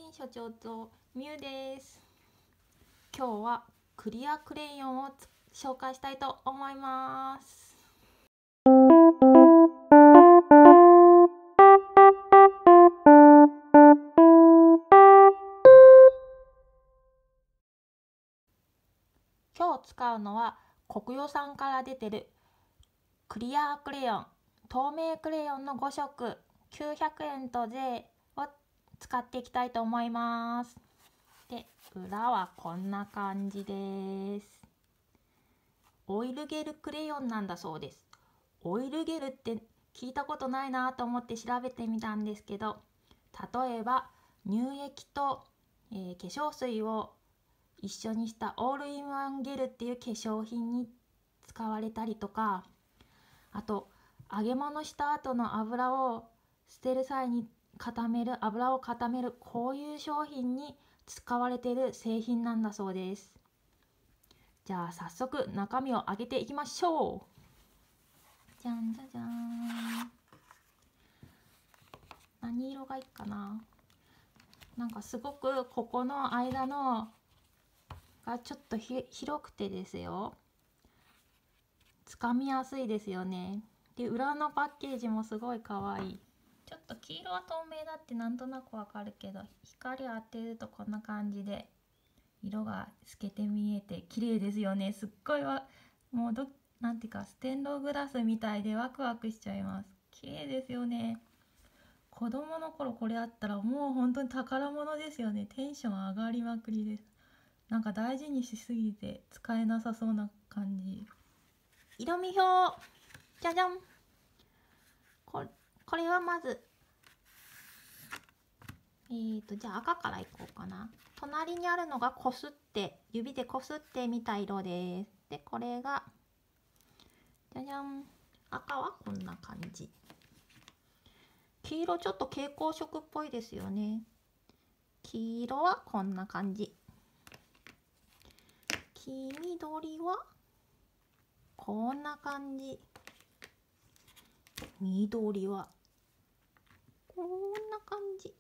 所長とみゆです。今日はクリアクレヨンを紹介したいと思います。今日使うのはコクヨさんから出てるクリアクレヨン、透明クレヨンの5色900円と税を使っていきたいと思います。で、裏はこんな感じです。オイルゲルクレヨンなんだそうです。オイルゲルって聞いたことないなと思って調べてみたんですけど、例えば乳液と、化粧水を一緒にしたオールインワンゲルっていう化粧品に使われたりとか、あと揚げ物した後の油を捨てる際に油を固める、こういう商品に使われている製品なんだそうです。じゃあ早速中身を開けていきましょう。じゃんじゃじゃーん。何色がいいかな。なんかすごくここの間のがちょっと広くてですよ、つかみやすいですよね。で、裏のパッケージもすごい可愛い。ちょっと黄色は透明だってなんとなくわかるけど、光当てるとこんな感じで色が透けて見えて綺麗ですよね。すっごいもうなんていうかステンドグラスみたいでワクワクしちゃいます。綺麗ですよね。子供の頃これあったらもう本当に宝物ですよね。テンション上がりまくりです。なんか大事にしすぎて使えなさそうな感じ。色見表、じゃじゃん。これはまずじゃあ赤からいこうかな。隣にあるのが指でこすってみた色です。で、これがじゃじゃん。赤はこんな感じ。黄色ちょっと蛍光色っぽいですよね。黄色はこんな感じ。黄緑はこんな感じ。緑はこんな感じ。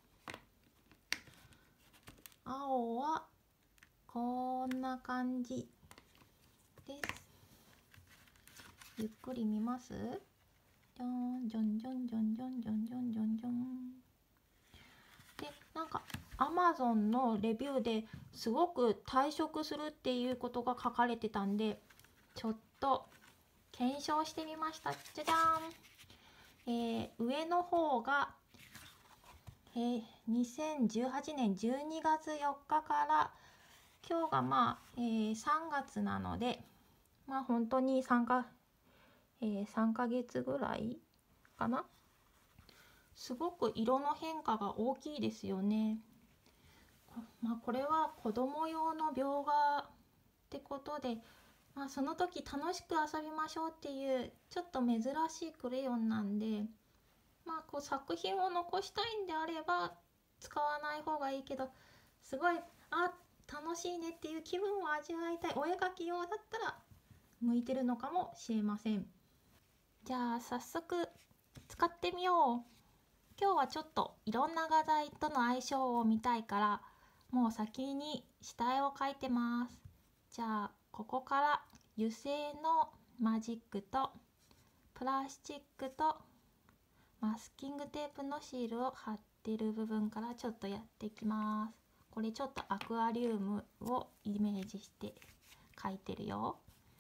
青はこんな感じです。ゆっくり見ます。じゃんじゃんじゃんじゃんじゃんじゃんじゃんじゃんじゃん。で、なんか Amazon のレビューですごく退色するっていうことが書かれてたんで、ちょっと検証してみました。じゃじゃん。上の方が、2018年12月4日から今日が3月なので、本当に3ヶ月ぐらいかな。すごく色の変化が大きいですよね。これは子供用の描画ってことで、その時楽しく遊びましょうっていうちょっと珍しいクレヨンなんで、作品を残したいんであれば使わない方がいいけど、すごい楽しいねっていう気分を味わいたいお絵描き用だったら向いてるのかもしれません。じゃあ早速使ってみよう。今日はちょっといろんな画材との相性を見たいから、もう先に下絵を描いてます。じゃあここから油性のマジックとプラスチックとマスキングテープのシールを貼ってる部分からちょっとやっていきます。これちょっとアクアリウムをイメージして描いてるよ。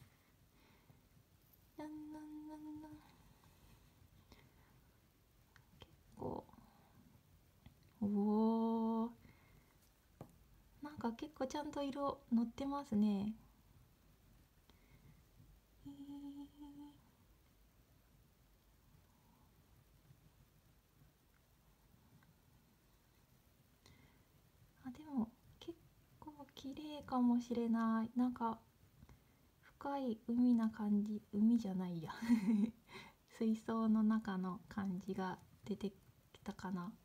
おー、なんか結構ちゃんと色のってますね。でも結構綺麗かもしれない。なんか深い海な感じ、海じゃないや水槽の中の感じが出てきたかな。よ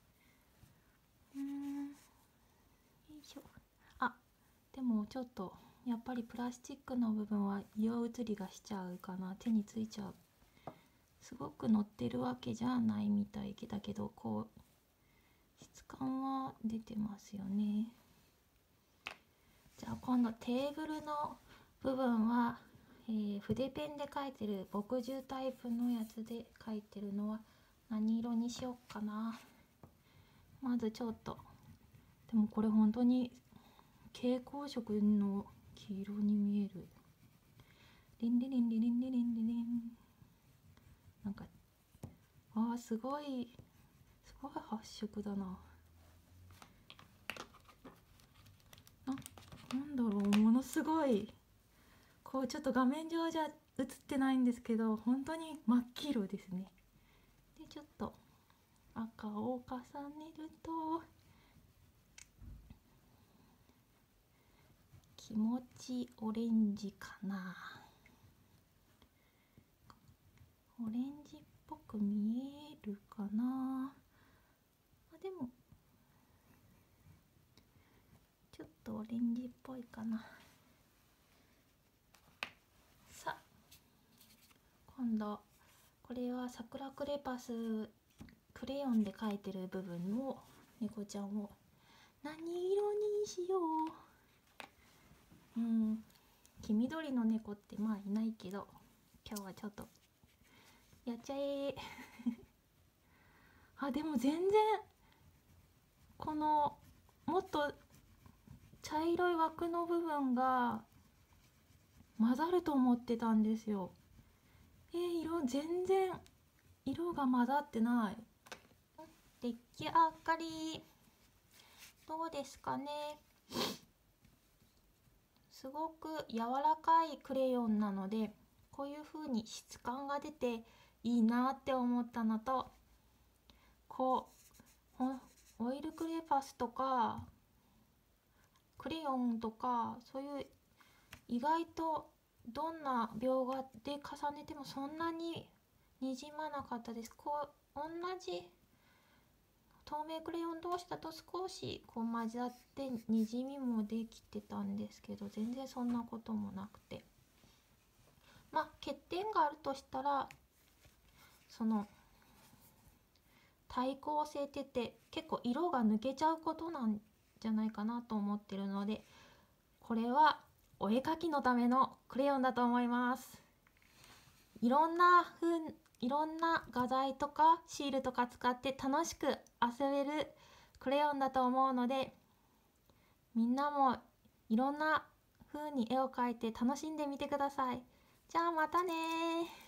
いしょ。でもちょっとやっぱりプラスチックの部分は色移りがしちゃうかな。手についちゃう。すごく乗ってるわけじゃないみたいだけど、こう質間は出てますよね。じゃあ今度テーブルの部分は、筆ペンで描いてる墨汁タイプのやつで描いてるのは何色にしよっかな。まずちょっと、でもこれ本当に蛍光色の黄色に見える。リンリリンリリンリリンリリン。なんかすごい発色だな。なんだろう、ものすごいこうちょっと画面上じゃ映ってないんですけど、本当に真っ黄色ですね。でちょっと赤を重ねると気持ちオレンジかな。オレンジっぽく見えるかな。でもちょっとオレンジっぽいかな。さあ今度これは桜クレパスクレヨンで描いてる部分の猫ちゃんを何色にしよう。黄緑の猫ってまあいないけど、今日はちょっとやっちゃえでも全然このもっと茶色い枠の部分が混ざると思ってたんですよ。全然色が混ざってない。出来上がりどうですかね。すごく柔らかいクレヨンなので、こういう風に質感が出ていいなって思ったのと、こうオイルクレパスとかクレヨンとか、そういう意外とどんな描画で重ねてもそんなににじまなかったです。こう同じ透明クレヨン同士だと少しこう混ざってにじみもできてたんですけど、全然そんなこともなくて、欠点があるとしたら、その対抗性って言って結構色が抜けちゃうことなんじゃないかなと思ってるので、これはお絵描きのためのクレヨンだと思います。いろんな画材とかシールとか使って楽しく遊べるクレヨンだと思うので、みんなもいろんな風に絵を描いて楽しんでみてください。じゃあまたね。